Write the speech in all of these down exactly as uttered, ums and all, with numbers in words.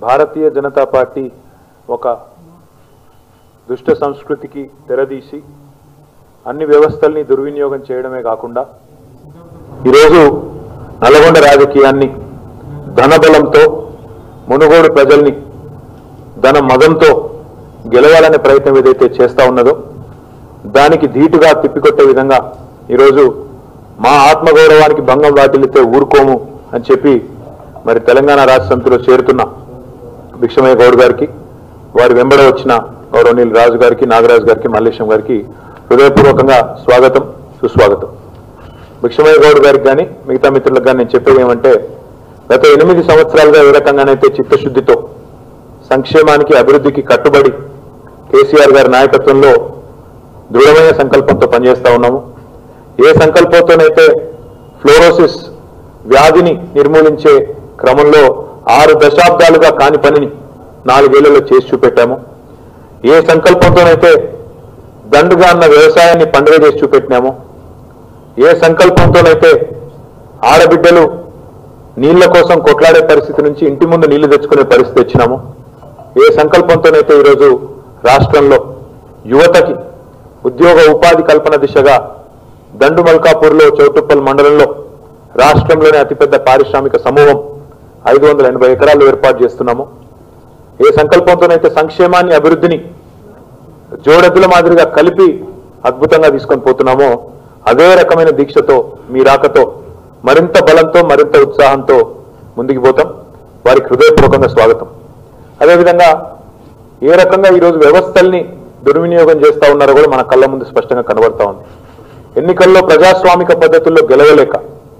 Bharatiya Janata party ఒక దుష్ట సంస్కృతికి తెరదీసి అన్ని వ్యవస్థల్ని దుర్వినియోగం చేయడమే కాకుండా ఈరోజు నల్గొండ రాజకీయాన్ని ధనబలంతో మునుగోడు ప్రజల్ని ధన మదంతో గెలవాలనే ప్రయత్నం ఏదైతే చేస్తా ఉన్నదో దానికి ధీటుగా తిప్పికొట్టే విధంగా ఈరోజు మా ఆత్మగౌరవానికి భంగం వాటిల్లితే ఊరుకోము అని చెప్పి మరి తెలంగాణ రాష్ట్ర సమితిలో చేరుతున్న భిక్షమయ్య గౌడ్ గారికి వారి వెంబడ వచ్చిన గౌరవనీయులు రాజు గారికి నాగరాజు గారికి మల్లేశం గారికి హృదయపూర్వకంగా స్వాగతం సుస్వాగతం. భిక్షమయ్య గౌడ్ గారికి కానీ మిగతా మిత్రులకు కానీ నేను చెప్పేది ఏమంటే గత ఎనిమిది సంవత్సరాలుగా ఏ రకంగానైతే చిత్తశుద్ధితో సంక్షేమానికి అభివృద్ధికి కట్టుబడి కేసీఆర్ గారి నాయకత్వంలో దృఢమైన సంకల్పంతో పనిచేస్తా ఉన్నాము. ఏ సంకల్పంతోనైతే ఫ్లోరోసిస్ వ్యాధిని నిర్మూలించే క్రమంలో ఆరు దశాబ్దాలుగా కాని పనిని నాలుగేళ్లలో చేసి చూపెట్టాము. ఏ సంకల్పంతోనైతే దండుగా అన్న వ్యవసాయాన్ని పండుగ చేసి చూపెట్టినాము. ఏ సంకల్పంతోనైతే ఆడబిడ్డలు నీళ్ల కోసం కొట్లాడే పరిస్థితి నుంచి ఇంటి ముందు నీళ్లు తెచ్చుకునే పరిస్థితి వచ్చినాము. ఏ సంకల్పంతోనైతే ఈరోజు రాష్ట్రంలో యువతకి ఉద్యోగ ఉపాధి కల్పన దిశగా దండుమల్కాపూర్లో చౌటుప్పల్ మండలంలో రాష్ట్రంలోనే అతిపెద్ద పారిశ్రామిక సమూహం ఐదు వందల ఎనభై ఎకరాలు ఏర్పాటు చేస్తున్నాము. ఏ సంకల్పంతోనైతే సంక్షేమాన్ని అభివృద్ధిని జోడెద్దుల మాదిరిగా కలిపి అద్భుతంగా తీసుకొని పోతున్నామో అదే రకమైన దీక్షతో మీ రాకతో మరింత బలంతో మరింత ఉత్సాహంతో ముందుకు పోతాం. వారికి హృదయపూర్వకంగా స్వాగతం. అదేవిధంగా ఏ రకంగా ఈరోజు వ్యవస్థల్ని దుర్వినియోగం చేస్తూ ఉన్నారో కూడా మన కళ్ళ ముందు స్పష్టంగా కనబడతా ఉంది. ఎన్నికల్లో ప్రజాస్వామిక పద్ధతుల్లో గెలవలేక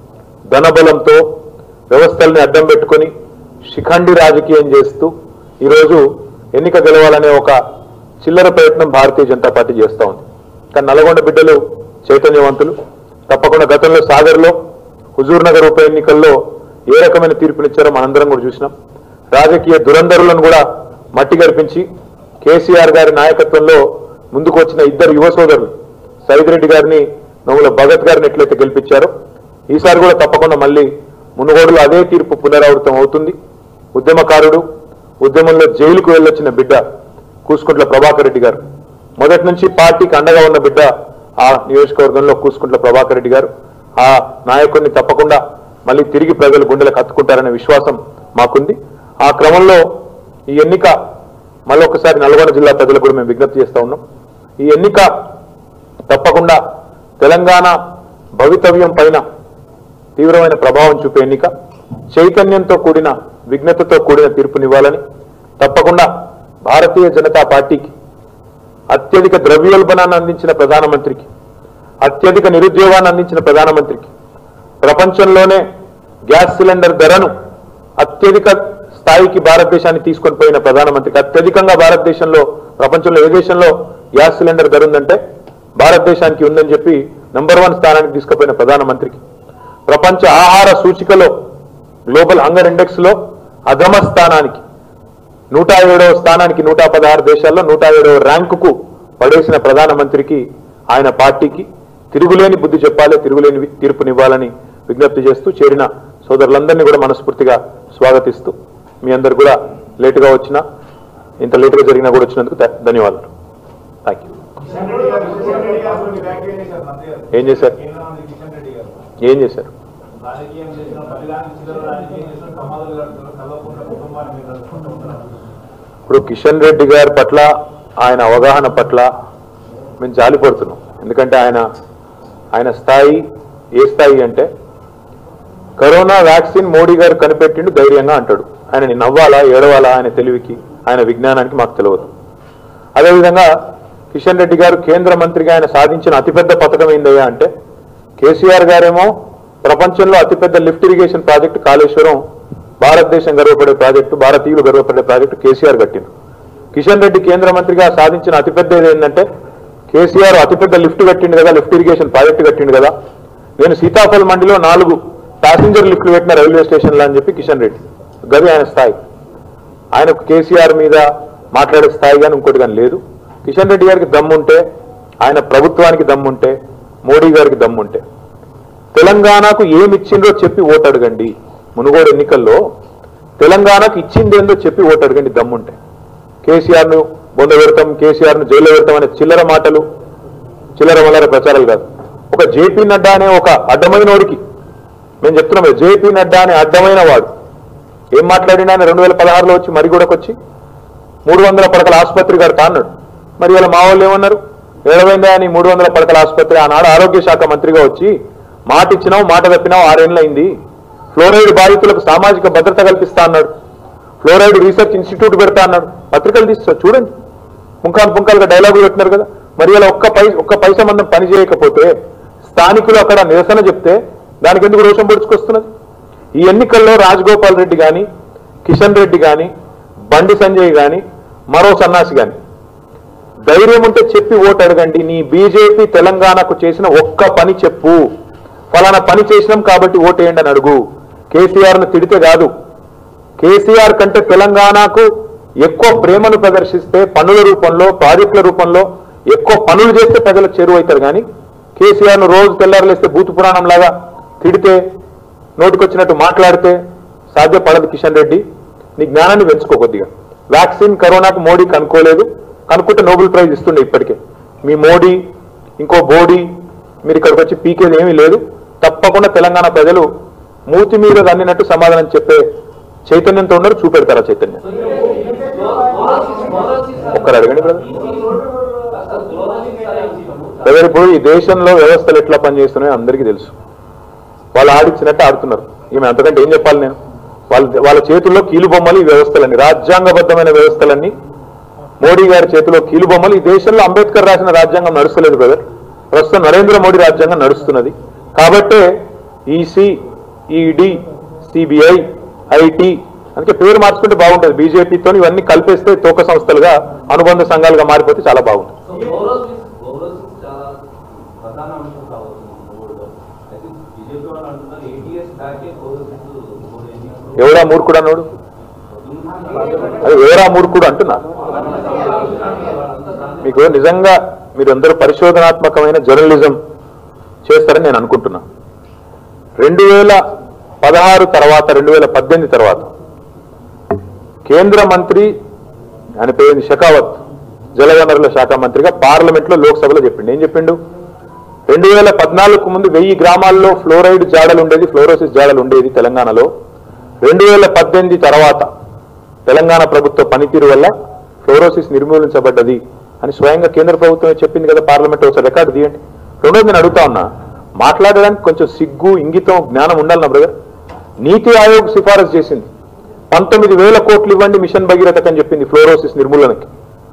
ధనబలంతో వ్యవస్థల్ని అడ్డం పెట్టుకొని శిఖండి రాజకీయం చేస్తూ ఈరోజు ఎన్నిక గెలవాలనే ఒక చిల్లర ప్రయత్నం భారతీయ జనతా పార్టీ చేస్తూ ఉంది. కానీ నల్గొండ బిడ్డలు చైతన్యవంతులు. తప్పకుండా గతంలో సాగర్లో హుజూర్ నగర్ ఉప ఎన్నికల్లో ఏ రకమైన తీర్పునిచ్చారో మనందరం కూడా చూసినాం. రాజకీయ దురంధరులను కూడా మట్టి గర్పించి కేసీఆర్ గారి నాయకత్వంలో ముందుకు వచ్చిన ఇద్దరు యువ సోదరులు సైదిరెడ్డి గారిని నవ్వుల భగత్ గారిని ఎట్లయితే గెలిపించారో ఈసారి కూడా తప్పకుండా మళ్ళీ మునుగోడులో అదే తీర్పు పునరావృతం అవుతుంది. ఉద్యమకారుడు, ఉద్యమంలో జైలుకు వెళ్ళొచ్చిన బిడ్డ కూసుకుంట్ల ప్రభాకర్ రెడ్డి గారు, మొదటి నుంచి పార్టీకి అండగా ఉన్న బిడ్డ ఆ నియోజకవర్గంలో కూసుకుంట్ల ప్రభాకర్ రెడ్డి గారు. ఆ నాయకుడిని తప్పకుండా మళ్ళీ తిరిగి ప్రజలు గుండెలకు హత్తుకుంటారనే విశ్వాసం మాకుంది. ఆ క్రమంలో ఈ ఎన్నిక మళ్ళీ ఒకసారి నల్గొండ జిల్లా ప్రజలకు కూడా మేము విజ్ఞప్తి చేస్తా ఉన్నాం. ఈ ఎన్నిక తప్పకుండా తెలంగాణ భవితవ్యం పైన తీవ్రమైన ప్రభావం చూపే ఎన్నిక, చైతన్యంతో కూడిన విజ్ఞతతో కూడిన తీర్పునివ్వాలని, తప్పకుండా భారతీయ జనతా పార్టీకి అత్యధిక ద్రవ్యోల్బణాన్ని అందించిన ప్రధానమంత్రికి, అత్యధిక నిరుద్యోగాన్ని అందించిన ప్రధానమంత్రికి, ప్రపంచంలోనే గ్యాస్ సిలిండర్ ధరను అత్యధిక స్థాయికి భారతదేశాన్ని తీసుకొని పోయిన ప్రధానమంత్రికి, అత్యధికంగా భారతదేశంలో ప్రపంచంలో ఏ దేశంలో గ్యాస్ సిలిండర్ ధర ఉందంటే భారతదేశానికి ఉందని చెప్పి నంబర్ వన్ స్థానానికి తీసుకుపోయిన ప్రధానమంత్రికి, ప్రపంచ ఆహార సూచికలో గ్లోబల్ హంగర్ ఇండెక్స్ లో అధమ స్థానానికి నూట ఏడవ స్థానానికి నూట పదహారు దేశాల్లో నూట ఏడవ ర్యాంకుకు పడేసిన ప్రధానమంత్రికి, ఆయన పార్టీకి తిరుగులేని బుద్ధి చెప్పాలి, తిరుగులేని తీర్పునివ్వాలని విజ్ఞప్తి చేస్తూ చేరిన సోదరులందరినీ కూడా మనస్ఫూర్తిగా స్వాగతిస్తూ మీ అందరు కూడా లేటుగా వచ్చినా ఇంత లేటుగా జరిగినా కూడా వచ్చినందుకు ధన్యవాదాలు. Thank you. ఏం చేశారు ఏం చేశారు ఇప్పుడు కిషన్ రెడ్డి గారి పట్ల ఆయన అవగాహన పట్ల మేము జాలిపడుతున్నాం. ఎందుకంటే ఆయన ఆయన స్థాయి ఏ స్థాయి అంటే కరోనా వ్యాక్సిన్ మోడీ గారు కనిపెట్టిండు ధైర్యంగా అంటాడు. ఆయనని నవ్వాలా ఏడవాలా ఆయన తెలివికి ఆయన విజ్ఞానానికి మాకు తెలియదు. అదేవిధంగా కిషన్ రెడ్డి గారు కేంద్ర మంత్రిగా ఆయన సాధించిన అతిపెద్ద పథకం ఏందయ్యా అంటే కేసీఆర్ గారేమో ప్రపంచంలో అతిపెద్ద లిఫ్ట్ ఇరిగేషన్ ప్రాజెక్టు కాళేశ్వరం, భారతదేశం గర్వపడే ప్రాజెక్టు, భారతీయులు గర్వపడే ప్రాజెక్టు కేసీఆర్ కట్టింది. కిషన్ రెడ్డి కేంద్ర మంత్రిగా సాధించిన అతిపెద్దది ఏంటంటే కేసీఆర్ అతిపెద్ద లిఫ్ట్ కట్టిండు కదా, లిఫ్ట్ ఇరిగేషన్ ప్రాజెక్టు కట్టిండు కదా, నేను సీతాఫల్ మండిలో నాలుగు ప్యాసింజర్ లిఫ్ట్లు పెట్టిన రైల్వే స్టేషన్లో అని చెప్పి కిషన్ రెడ్డి గది ఆయన స్థాయి. ఆయనకు కేసీఆర్ మీద మాట్లాడే స్థాయి కానీ ఇంకోటి కానీ లేదు. కిషన్ రెడ్డి గారికి దమ్ముంటే, ఆయన ప్రభుత్వానికి దమ్ముంటే, మోడీ గారికి దమ్ముంటే తెలంగాణకు ఏమిచ్చిందో చెప్పి ఓటు అడగండి. మునుగోడు ఎన్నికల్లో తెలంగాణకు ఇచ్చింది ఏందో చెప్పి ఓటు అడగండి దమ్ముంటే. కేసీఆర్ను బొంద పెడతాం, కేసీఆర్ను జైల్లో పెడతాం అనే చిల్లర మాటలు, చిల్లర వల్లర ప్రచారాలు కాదు. ఒక జేపీ నడ్డా అనే ఒక అడ్డమైన వాడికి మేము చెప్తున్నాం, జేపీ నడ్డా అనే అడ్డమైన వాడు ఏం మాట్లాడినా ఆయన రెండు వేల పదహారులో వచ్చి మరిగూడకు వచ్చి మూడు వందల పడకల ఆసుపత్రి కడతా అన్నాడు. మరి ఇలా మా వాళ్ళు ఏమన్నారు, ఏడవైందా అని మూడు వందల పడకల ఆసుపత్రి. ఆనాడు ఆరోగ్య శాఖ మంత్రిగా వచ్చి మాట ఇచ్చినావు, మాట తప్పినావు, ఆరేళ్లైంది. ఫ్లోరైడ్ బాధితులకు సామాజిక భద్రత కల్పిస్తా అన్నాడు. ఫ్లోరైడ్ రీసెర్చ్ ఇన్స్టిట్యూట్ పెడతా అన్నాడు. పత్రికలు తీస్తా చూడండి, పుంకాలు పుంకాలుగా డైలాగులు పెట్టినారు కదా. మరి ఇలా ఒక్క పై ఒక్క పైసా మందం పని చేయకపోతే స్థానికులు అక్కడ నిరసన చెప్తే దానికి ఎందుకు రోషం పొడుచుకొస్తున్నది? ఈ ఎన్నికల్లో రాజగోపాల్ రెడ్డి కానీ, కిషన్ రెడ్డి కానీ, బండి సంజయ్ కానీ, మరో సన్నాసి కానీ ధైర్యం ఉంటే చెప్పి ఓటు అడగండి. నీ బీజేపీ తెలంగాణకు చేసిన ఒక్క పని చెప్పు, ఫలానా పని చేసినాం కాబట్టి ఓటేయండి అని అడుగు. కేసీఆర్ను తిడితే కాదు, కేసీఆర్ కంటే తెలంగాణకు ఎక్కువ ప్రేమను ప్రదర్శిస్తే పనుల రూపంలో, ప్రాజెక్టుల రూపంలో ఎక్కువ పనులు చేస్తే ప్రజలకు చేరువ అవుతారు. కానీ కేసీఆర్ను రోజు తెల్లారలేస్తే భూత పురాణం లాగా తిడితే, నోటికొచ్చినట్టు మాట్లాడితే సాధ్యపడదు. కిషన్ రెడ్డి, నీ జ్ఞానాన్ని పెంచుకో కొద్దిగా. వ్యాక్సిన్ కరోనాకు మోడీ కనుక్కోలేదు, కనుక్కుంటే నోబెల్ ప్రైజ్ ఇస్తుండే ఇప్పటికే. మీ మోడీ ఇంకో బోడీ మీరు ఇక్కడికి వచ్చి పీకేది ఏమీ లేదు. తప్పకుండా తెలంగాణ ప్రజలు మూతి మీద అన్నినట్టు సమాధానం చెప్పే చైతన్యంతో ఉన్నారు, చూపెడతారా చైతన్యం? ఒక్కరు అడగండి బ్రదర్. బ్రదర్ ఇప్పుడు ఈ దేశంలో వ్యవస్థలు ఎట్లా పనిచేస్తున్నాయో అందరికీ తెలుసు. వాళ్ళు ఆడిచ్చినట్టు ఆడుతున్నారు. ఈమె అంతకంటే ఏం చెప్పాలి నేను? వాళ్ళ వాళ్ళ చేతుల్లో కీలుబొమ్మలు ఈ వ్యవస్థలన్నీ, రాజ్యాంగబద్ధమైన వ్యవస్థలన్నీ మోడీ గారి చేతిలో కీలుబొమ్మలు. ఈ దేశంలో అంబేద్కర్ రాసిన రాజ్యాంగం నడుస్తలేదు బ్రదర్, ప్రస్తుతం నరేంద్ర మోడీ రాజ్యాంగం నడుస్తున్నది. కాబట్టే ఈసీ, ఈడీ, సిబిఐ, ఐటీ అందుకే పేరు మార్చుకుంటే బాగుంటుంది. బీజేపీతో ఇవన్నీ కలిపేస్తే తోక సంస్థలుగా, అనుబంధ సంఘాలుగా మారిపోతే చాలా బాగుంటుంది. ఎవరా మూర్ఖుడు అన్నాడు? అది ఎవరా మూర్ఖుడు అంటున్నా. మీకు నిజంగా మీరందరూ పరిశోధనాత్మకమైన జర్నలిజం చేస్తారని నేను అనుకుంటున్నా. రెండు వేల పదహారు తర్వాత, రెండు వేల పద్దెనిమిది తర్వాత కేంద్ర మంత్రి ఆయన పేరు షెకావత్, జలవనరుల శాఖ మంత్రిగా పార్లమెంట్లో, లోక్సభలో చెప్పిండు. ఏం చెప్పిండు? రెండు వేల పద్నాలుగుకు ముందు వెయ్యి గ్రామాల్లో ఫ్లోరైడ్ జాడలు ఉండేది, ఫ్లోరోసిస్ జాడలు ఉండేది తెలంగాణలో. రెండు వేల పద్దెనిమిది తర్వాత తెలంగాణ ప్రభుత్వ పనితీరు వల్ల ఫ్లోరోసిస్ నిర్మూలించబడ్డది అని స్వయంగా కేంద్ర ప్రభుత్వమే చెప్పింది కదా పార్లమెంట్. ఒకసారి రికార్డు తీయండి. రెండోది నేను అడుగుతా ఉన్నా, మాట్లాడడానికి కొంచెం సిగ్గు, ఇంగితం, జ్ఞానం ఉండాలి నా బ్రదర్. నీతి ఆయోగ్ సిఫారసు చేసింది, పంతొమ్మిది వేల కోట్లు ఇవ్వండి మిషన్ భగీరథకు అని చెప్పింది ఫ్లోరోసిస్ నిర్మూలనకి.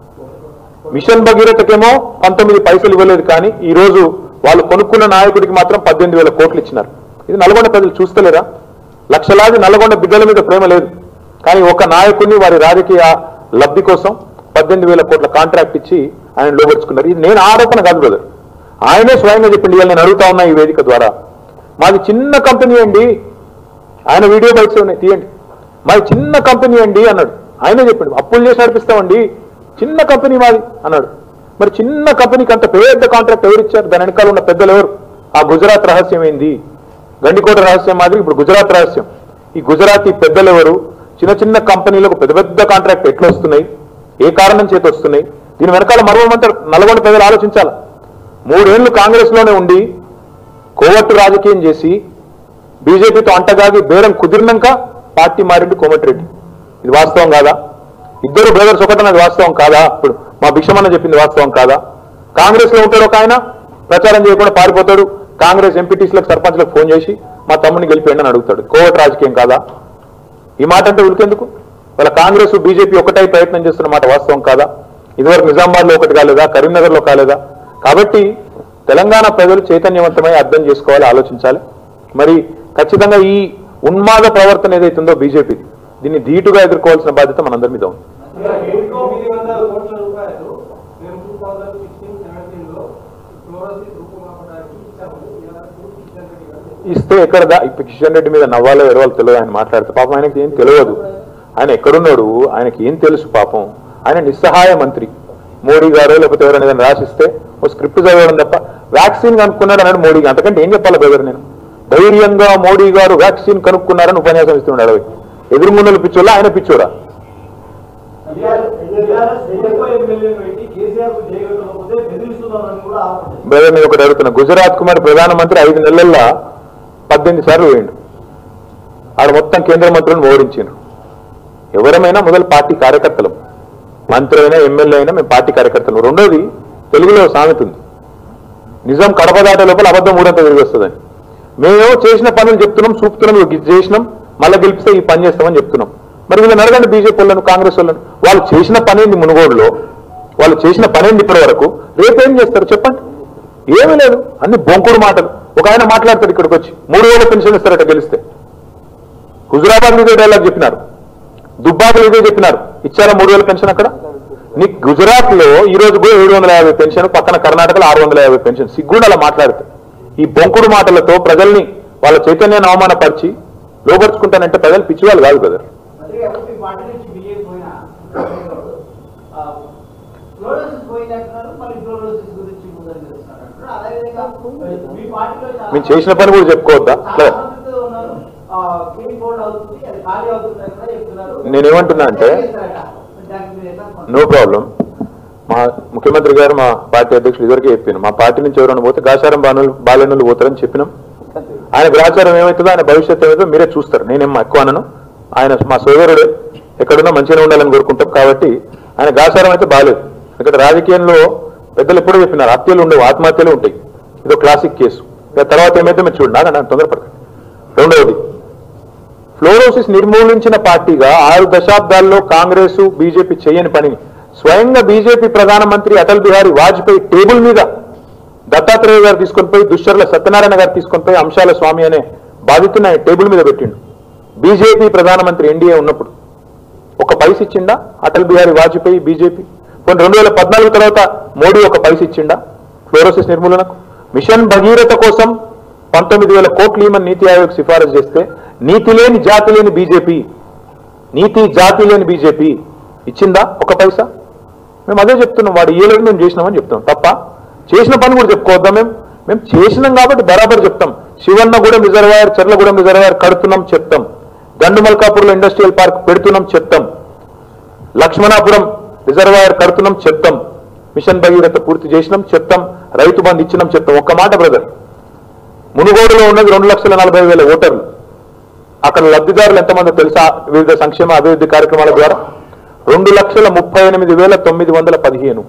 మిషన్ భగీరథకేమో పంతొమ్మిది పైసలు ఇవ్వలేదు, కానీ ఈ రోజు వాళ్ళు కొనుక్కున్న నాయకుడికి మాత్రం పద్దెనిమిది వేల కోట్లు ఇచ్చినారు. ఇది నల్గొండ ప్రజలు చూస్తలేరా? లక్షలాది నల్గొండ బిడ్డల మీద ప్రేమ లేదు, కానీ ఒక నాయకుడిని వారి రాజకీయ లబ్ధి కోసం పద్దెనిమిది వేల కోట్ల కాంట్రాక్ట్ ఇచ్చి ఆయన లోపరుచుకున్నారు. ఇది నేను ఆరోపణ కాదు బ్రదర్, ఆయనే స్వయంగా చెప్పింది. ఇవాళ నేను అడుగుతా ఉన్నా ఈ వేదిక ద్వారా, మాది చిన్న కంపెనీ అండి, ఆయన వీడియో బైట్స్ ఉన్నాయి తీయండి, మాది చిన్న కంపెనీ అండి అన్నాడు. ఆయనే చెప్పిండు, అప్పులు చేసి నడిపిస్తామండి, చిన్న కంపెనీ మాది అన్నాడు. మరి చిన్న కంపెనీకి అంత పెద్ద కాంట్రాక్ట్ ఎవరు ఇచ్చారు? దాని వెనకాల ఉన్న పెద్దలు ఎవరు? ఆ గుజరాత్ రహస్యం ఏంది? గండికోట రహస్యం మాదిరి ఇప్పుడు గుజరాత్ రహస్యం. ఈ గుజరాతీ పెద్దలు ఎవరు? చిన్న చిన్న కంపెనీలకు పెద్ద పెద్ద కాంట్రాక్ట్ ఎట్లా వస్తున్నాయి? ఏ కారణం చేతి వస్తున్నాయి? దీని వెనకాల మరోమంతా నల్గొండ ప్రజలు ఆలోచించాలి. మూడేళ్లు కాంగ్రెస్ లోనే ఉండి కోవట్టు రాజకీయం చేసి బీజేపీతో అంటగాగి బేరం కుదిరినాక పార్టీ మారిండు కోమటిరెడ్డి. ఇది వాస్తవం కాదా? ఇద్దరు బ్రదర్స్ ఒకటన్నది వాస్తవం కాదా? ఇప్పుడు మా భిక్షమన్న చెప్పింది వాస్తవం కాదా? కాంగ్రెస్ లో ఉంటాడు ఒక ఆయన, ప్రచారం చేయకుండా పారిపోతాడు, కాంగ్రెస్ ఎంపీటీసీలకు, సర్పంచ్లకు ఫోన్ చేసి మా తమ్ముడిని గెలిపేయండి అని అడుగుతాడు. కోవట్ రాజకీయం కాదా? ఈ మాట అంటే ఉలికెందుకు? వాళ్ళ కాంగ్రెస్ బీజేపీ ఒకటై ప్రయత్నం చేస్తున్న మాట వాస్తవం కాదా? ఇదివరకు నిజామాబాద్ లో ఒకటి కాలేదా? కరీంనగర్ లో కాలేదా? కాబట్టి తెలంగాణ ప్రజలు చైతన్యవంతమై అర్థం చేసుకోవాలి, ఆలోచించాలి. మరి ఖచ్చితంగా ఈ ఉన్మాద ప్రవర్తన ఏదైతుందో బీజేపీ, దీన్ని ధీటుగా ఎదుర్కోవాల్సిన బాధ్యత మనందరి మీద ఉంది. ఇస్తే ఎక్కడ ఇప్పుడు కిషన్ రెడ్డి మీద నవ్వాలో ఎరవాలో తెలియదు. ఆయన మాట్లాడితే పాపం ఆయనకి ఏం తెలియదు. ఆయన ఎక్కడున్నాడు, ఆయనకి ఏం తెలుసు పాపం. ఆయన నిస్సహాయ మంత్రి. మోడీ గారు లేకపోతే ఎవరైనా ఏదైనా రాసిస్తే ఓ స్క్రిప్ట్ చదవడం తప్ప వ్యాక్సిన్ కనుక్కున్నాడు అన్నాడు మోడీ. అంతకంటే ఏం చెప్పాలి బ్రదర్ నేను? ధైర్యంగా మోడీ గారు వ్యాక్సిన్ కనుక్కున్నారని ఉపన్యాసం ఇస్తున్నాడు. అడవి ఎదురుమున్నలు పిచ్చోళ్ళ ఆయన పిచ్చోరా? బ్రదర్ నేను ఒకటి అడుగుతున్నా, గుజరాత్ కుమార్ ప్రధానమంత్రి ఐదు నెలల్లో పద్దెనిమిది సార్లు పోయిండు. ఆడ మొత్తం కేంద్ర మంత్రులను ఓడించారు. ఎవరమైనా మొదలు పార్టీ కార్యకర్తలు, మంత్రి అయినా ఎమ్మెల్యే అయినా మేము పార్టీ కార్యకర్తలు. రెండోది తెలుగులో సామెత ఉంది, నిజం కడప దాటే లోపల అబద్ధం ఊరంతా తిరిగి వస్తుందని. మేము చేసిన పనులు చెప్తున్నాం, చూపుతున్నాం, ఇది చేసినాం, మళ్ళీ గెలిపిస్తే ఈ పని చేస్తామని చెప్తున్నాం. మరి వీళ్ళని అడగండి బీజేపీ వాళ్ళను, కాంగ్రెస్ వాళ్ళను, వాళ్ళు చేసిన పనేంది మునుగోడులో, వాళ్ళు చేసిన పనేంది ఇప్పటి వరకు, రేపేం చేస్తారు చెప్పండి? ఏమీ లేదు, అన్ని బొంకుడు మాటలు. ఒక ఆయన మాట్లాడతాడు ఇక్కడికి వచ్చి మూడు వేల పెన్షన్ ఇస్తారట గెలిస్తే. హుజురాబాద్ ఇదే డైలాగ్ చెప్పినారు, దుబ్బాకులు ఇదే చెప్పినారు, ఇచ్చారా మూడు వేల పెన్షన్ అక్కడ? నీకు గుజరాత్ లో ఈ రోజు కూడా ఏడు వందల యాభై పెన్షన్, పక్కన కర్ణాటకలో ఆరు వందల యాభై పెన్షన్. సిగ్గుండి అలా మాట్లాడితే. ఈ బొంకుడు మాటలతో ప్రజల్ని వాళ్ళ చైతన్యాన్ని అవమానపరిచి లోపరుచుకుంటానంటే ప్రజలు పిచ్చివాళ్ళు కాదు కదా. మేము చేసిన పని కూడా చెప్పుకోవద్దా? నేనేమంటున్నా అంటే నో ప్రాబ్లం. మా ముఖ్యమంత్రి గారు మా పార్టీ అధ్యక్షులు ఇదివరకే చెప్పాను, మా పార్టీ నుంచి ఎవరైనా పోతే గాచారం బాణులు బాలనులు పోతారని చెప్పినాం. ఆయన గ్రాచారం ఏమవుతుందో, ఆయన భవిష్యత్తు ఏమవుతుందో మీరే చూస్తారు. నేనేం ఎక్కువ అనను, ఆయన మా సోదరుడే, ఎక్కడున్నా మంచిగా ఉండాలని కోరుకుంటాం. కాబట్టి ఆయన గాచారం అయితే బాగాలేదు. ఇక్కడ రాజకీయంలో పెద్దలు ఎప్పుడూ చెప్పినారు, హత్యలు ఉండవు, ఆత్మహత్యలు ఉంటాయి. ఇదో క్లాసిక్ కేసు. తర్వాత ఏమైతే మీరు చూడండి, నాకు తొందరపడకండి. రెండవది, ఫ్లోరోసిస్ నిర్మూలించిన పార్టీగా ఆరు దశాబ్దాల్లో కాంగ్రెస్ బీజేపీ చేయని పనిని స్వయంగా బీజేపీ ప్రధానమంత్రి అటల్ బిహారీ వాజ్పేయి టేబుల్ మీద దత్తాత్రేయ గారు తీసుకొని పోయి, దుశ్చర్ల సత్యనారాయణ గారు తీసుకొని పోయి అంశాల స్వామి అనే బాధితుని ఆయన టేబుల్ మీద పెట్టిండు. బీజేపీ ప్రధానమంత్రి ఎన్డీఏ ఉన్నప్పుడు ఒక పైస ఇచ్చిండా అటల్ బిహారీ వాజ్పేయి బీజేపీ? కొన్ని రెండు వేల పద్నాలుగు తర్వాత మోడీ ఒక పైస ఇచ్చిండా ఫ్లోరోసిస్ నిర్మూలనకు? మిషన్ భగీరథ కోసం పంతొమ్మిది వేల కోట్లు ఈమని నీతి ఆయోగ్ సిఫారసు చేస్తే నీతి లేని జాతి లేని బీజేపీ, నీతి జాతి లేని బీజేపీ ఇచ్చిందా ఒక పైసా? మేము అదే చెప్తున్నాం, వాడు ఏలేదు మేము చేసినామని చెప్తాం తప్ప చేసిన పని కూడా చెప్పుకోవద్దాం. మేము మేము చేసినాం కాబట్టి బరాబర్ చెప్తాం. శివన్నగూడెం రిజర్వాయర్, చర్లగూడెం రిజర్వాయర్ కడుతున్నాం చెప్తాం. గండుమల్కాపూర్లో ఇండస్ట్రియల్ పార్క్ పెడుతున్నాం చెప్తాం. లక్ష్మణాపురం రిజర్వాయర్ కడుతున్నాం చెప్తాం. మిషన్ భగీరథ పూర్తి చేసినాం చెప్తాం. రైతు బంధు ఇచ్చినాం చెప్తాం. ఒక్క మాట బ్రదర్, మునుగోడులో ఉన్నది రెండు లక్షల నలభై వేల ఓటర్లు. అక్కడ లబ్ధిదారులు ఎంతమంది తెలుసా? వివిధ సంక్షేమ అభివృద్ధి కార్యక్రమాల ద్వారా రెండు లక్షల ముప్పై ఎనిమిది వేల తొమ్మిది వందల పదిహేను.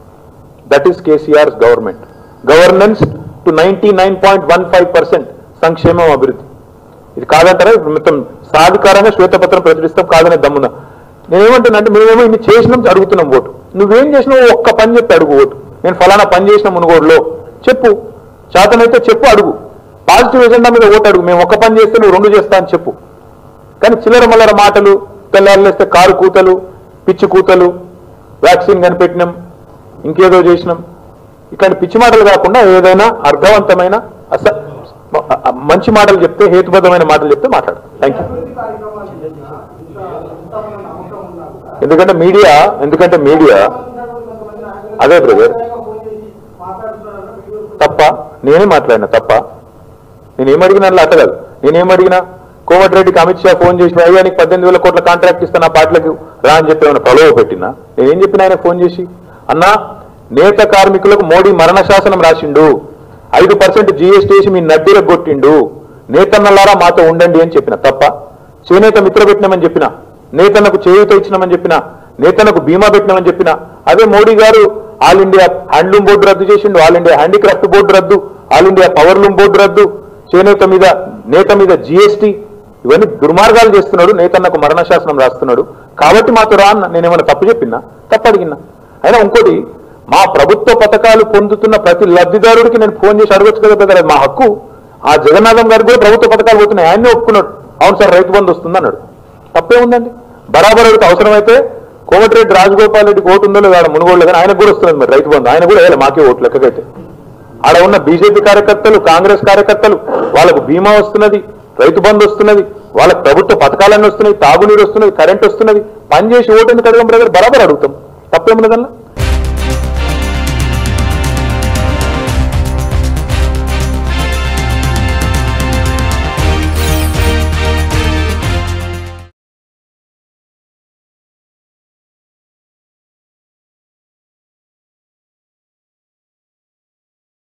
That is KCR government governance two ninety nine point one five percent సంక్షేమం అభివృద్ధి. ఇది కాదంటారా? మొత్తం సాధికారంగా శ్వేతపత్రం ప్రచురిస్తాం కాదనే దమ్మున. నేనేమంటున్నా అంటే మేమేమో ఇన్ని చేసినాం అడుగుతున్నాం ఓటు. నువ్వేం చేసినావు ఒక్క పని చెప్పి అడుగు ఓటు. నేను ఫలానా పని చేసిన మునుగోడులో చెప్పు, చేతనైతే చెప్పు, అడుగు. పాజిటివ్ ఎజెండా మీద ఓటు అడుగు. మేము ఒక్క పని చేస్తే నువ్వు రెండు చేస్తా అని చెప్పు. కానీ చిల్లర మల్లర మాటలు, తెల్లారులేస్తే కారు కూతలు, పిచ్చి కూతలు, వ్యాక్సిన్ కనిపెట్టినాం, ఇంకేదో చేసినాం, ఇట్లాంటి పిచ్చి మాటలు కాకుండా ఏదైనా అర్థవంతమైన అస మంచి మాటలు చెప్తే, హేతుబద్ధమైన మాటలు చెప్తే మాట్లాడు. Thank you. ఎందుకంటే మీడియా ఎందుకంటే మీడియా అదే బ్రదర్ తప్ప నేనే మాట్లాడినా తప్ప నేనేమడిగినా అట్లా అట్టగదు. నేనేమడిగినా కోమటిరెడ్డికి అమిత్ షా ఫోన్ చేసి అయ్యా నీకు పద్దెనిమిది వేల కోట్ల కాంట్రాక్ట్ ఇస్తాను నా పార్టీలకు రా అని చెప్పి ఏమైనా ప్రలోభ పెట్టినా? నేనేం చెప్పిన ఆయన ఫోన్ చేసి, అన్నా నేత కార్మికులకు మోడీ మరణ శాసనం రాసిండు, ఐదు పర్సెంట్ జీఎస్టీ వేసి మీ నడ్డీలకు కొట్టిండు, నేతన్నలారా మాతో ఉండండి అని చెప్పిన తప్ప? చేనేత మిత్ర పెట్టినామని చెప్పిన, నేతన్నకు చేయూత ఇచ్చినామని చెప్పిన, నేతన్నకు బీమా పెట్టినామని చెప్పిన. అదే మోడీ గారు ఆల్ ఇండియా హ్యాండ్లూమ్ బోర్డు రద్దు చేసిండు, ఆల్ ఇండియా హ్యాండీక్రాఫ్ట్ బోర్డు రద్దు, ఆల్ ఇండియా పవర్లూమ్ బోర్డు రద్దు, చేనేత మీద నేత మీద జీఎస్టీ, ఇవన్నీ దుర్మార్గాలు చేస్తున్నాడు. నేతన్నకు మరణ శాసనం రాస్తున్నాడు కాబట్టి మాతో రా అన్న. నేనేమన్నా తప్పు చెప్పినా? తప్పు అడిగినా? అయినా ఇంకోటి, మా ప్రభుత్వ పథకాలు పొందుతున్న ప్రతి లబ్ధిదారుడికి నేను ఫోన్ చేసి అడగొచ్చు కదా బ్రదర్, మా హక్కు. ఆ జగన్నాథం గారికి కూడా ప్రభుత్వ పథకాలు పోతున్నాయి, ఆయన్నే ఒప్పుకున్నాడు. అవును సార్ రైతు బంధు వస్తుంది అన్నాడు. తప్పే ఉందండి? బరాబర్ అడిగితే అవసరమైతే కోమటిరెడ్డి రాజగోపాల్ రెడ్డికి ఓటు ఉందో లేదా మునుగోడు కానీ ఆయనకు కూడా వస్తుంది మరి రైతు బంధు. ఆయన కూడా వేయాలి మాకే ఓటు లెక్కకైతే. ఆడ ఉన్న బీజేపీ కార్యకర్తలు, కాంగ్రెస్ కార్యకర్తలు, వాళ్ళకు బీమా వస్తున్నది, రైతు బంధు వస్తున్నది, వాళ్ళకి ప్రభుత్వ పథకాలన్నీ వస్తున్నాయి, తాగునీరు వస్తున్నది, కరెంట్ వస్తున్నది. పని చేసి ఓటు ఎందుకు అడగం బ్రదర్? బరాబర్ అడుగుతాం. తప్పేమున్నదల్లా?